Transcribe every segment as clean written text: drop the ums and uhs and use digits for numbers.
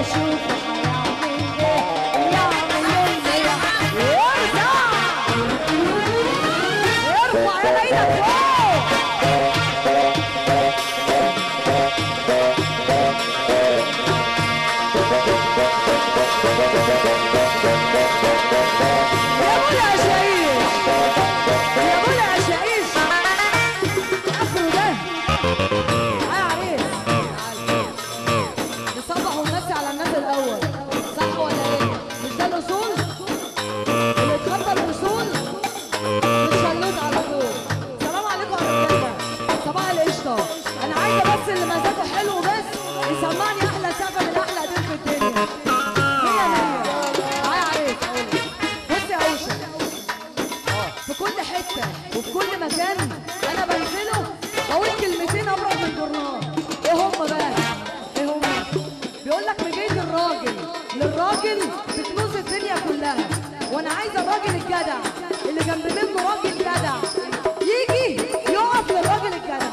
وفي كل مكان انا بنزله بقول كلمتين ابرد من الجرنان. ايه هم بقى؟ ايه هم؟ بيقول لك مجيت الراجل للراجل بكنوز الدنيا كلها، وانا عايزه الراجل الجدع اللي جنب منه راجل جدع يجي يقف للراجل الجدع.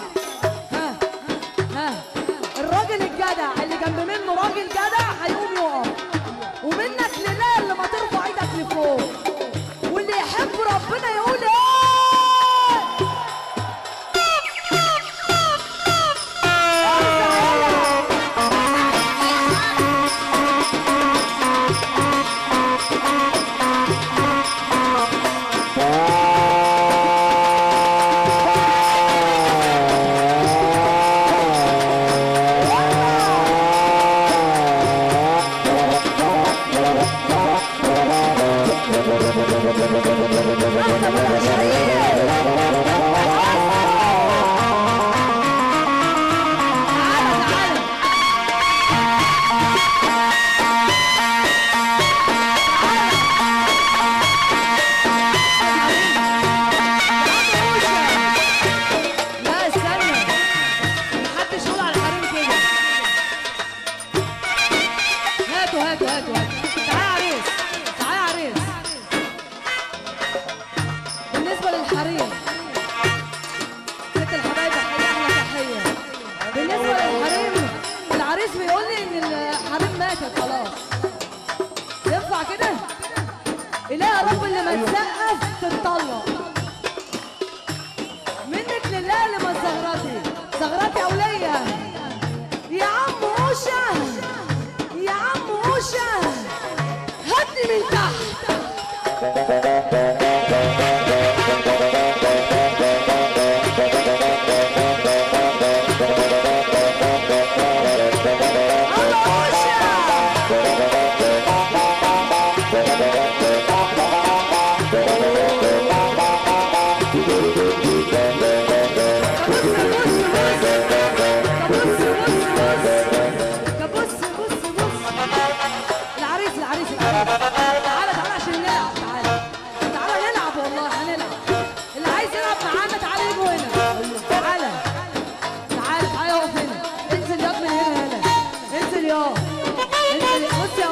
ها الراجل الجدع اللي جنب منه راجل جدع هيقوم يقف، ومنك لله اللي ما ترفع ايدك لفوق، واللي يحب ربنا يقول ايه؟ هاتوا تعالى يا عريس، تعالى يا عريس. بالنسبة للحريم ست الحبايب تحية أحلى تحية. بالنسبة للحريم العريس بيقول لي إن الحريم ماتت خلاص. ينفع كده؟ إله يا رب اللي ما تسقف تتطلق. منك لله اللي ما زغرتي أولية يا عم أوشا، يا عم أوشا هاتني من تحت. تعالى عشان نلعب، تعالى نلعب والله هنلعب. اللي عايز يلعب معانا تعالى يجوا هنا. تعالى اقف هنا. انزل ياض من هنا انزل ياض انزل.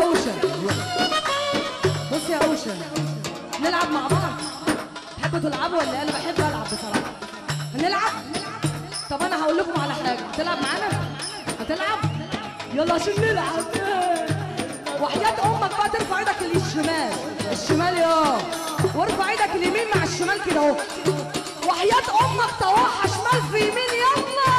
بص يا اوشا نلعب مع بعض. تحبوا تلعبوا ولا ايه؟ انا بحب العب بصراحه. هنلعب؟ طب انا هقول لكم على حاجه. هتلعب معانا؟ هتلعب؟ يلا عشان نلعب. وحياة امك بقى ترفع ايدك الشمال يا وارفع ايدك اليمين مع الشمال كده اهو. وحياة امك طواحة شمال في يمين. يلا